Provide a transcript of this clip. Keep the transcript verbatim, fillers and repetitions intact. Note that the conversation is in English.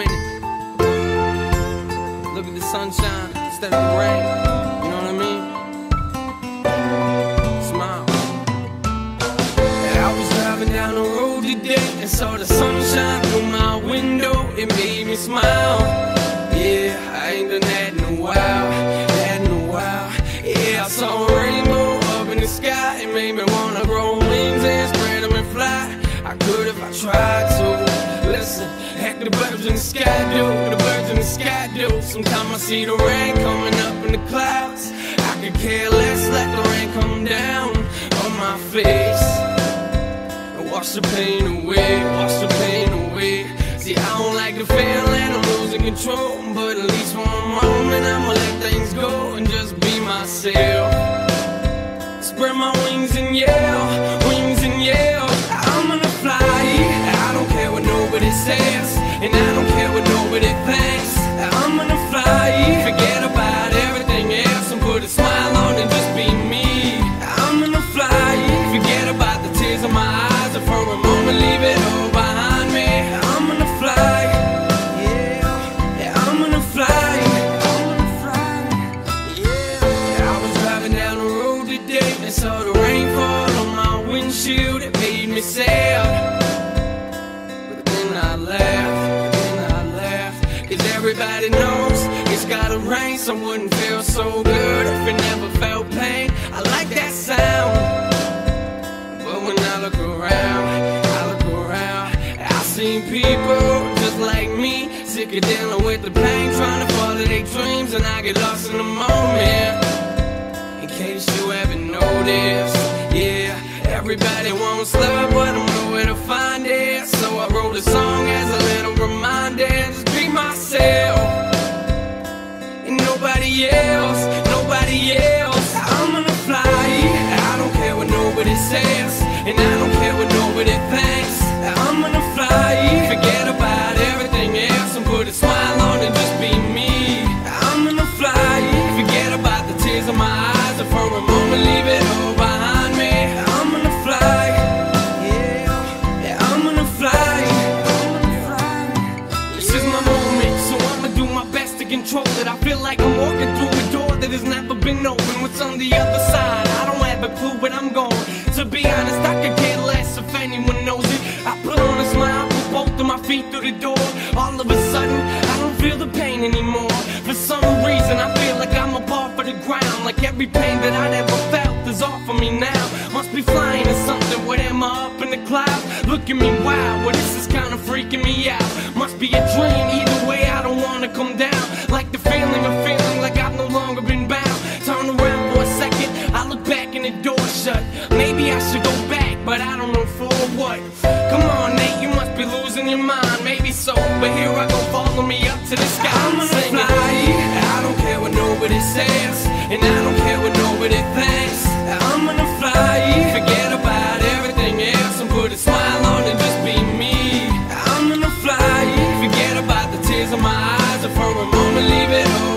minute. Look at the sunshine instead of the rain. You know what I mean? Smile. I was driving down the road today and saw the sunshine through my window. It made me smile. Yeah, I ain't done that in a while. That in a while. Yeah, I saw a rainbow up in the sky. It made me wanna grow wings and spread them and fly. I could if I tried to. Listen, heck, the birds in the sky do. The birds in the sky do. Sometimes I see the rain coming up in the clouds. I could care less, let the rain come down on my face and wash the pain away, wash the pain away. See, I don't like the feeling I'm losing control, but at least for a moment I'ma let things go and just be myself. Spread my wings and yell, wings and yell. I'm gonna fly. I don't care what nobody says, and I don't care what nobody thinks. I'm gonna fly. Forget about everything else and put a smile on and just be me. I'm gonna fly. Forget about the tears in my eyes and for a moment leave it all behind me. I'm gonna fly. Yeah, yeah, I'm gonna fly. I'm gonna fly. Yeah, I was driving down the road today and saw the rain fall on my windshield. It made me sad. I laugh, and I laugh, cause everybody knows it's gotta rain. So wouldn't feel so good if it never felt pain. I like that sound, but when I look around, I look around, I see people just like me, sick of dealing with the pain, trying to follow their dreams, and I get lost in the moment. In case you haven't noticed, yeah, everybody wants love, but I don't know where to find it. So I wrote a song as a little reminder, just be myself and nobody else, nobody else. I'm gonna fly. I don't care what nobody says, and I don't care what nobody thinks. I'm gonna fly. Forget about everything else and put a smile on and just be me. I'm gonna fly. Forget about the tears in my eyes and for a moment leave it all behind me. I'm gonna fly. Yeah, yeah, I'm gonna fly. This is my moment, so I'ma do my best to control it. I feel like I'm walking through a door that has never been opened. What's on the other side? I don't have a clue, but I'm going. To be honest, I could care less if anyone knows it. I put on a smile, put both of my feet through the door. All of a sudden, I don't feel the pain anymore. For some reason, I feel like I'm up off of the ground. Like every pain that I'd ever felt is off of me now. Must be flying or something, what am I up in the clouds? Look at me, wow, well this is kinda freaking me out. Must be a dream, either way I don't wanna come down. Like the feeling of feeling like I've no longer been bound. Turn around for a second, I look back and the door shut. Maybe I should go back, but I don't know for what. Come on Nate, you must be losing your mind, maybe so, but here I go, follow me up to the sky. I'm gonna sing fly. It. I don't care what nobody says, and I don't care what nobody thinks. I'm gonna fly. Forget about everything else and put a smile on and just be me. I'm gonna fly. Forget about the tears in my eyes and for a moment leave it all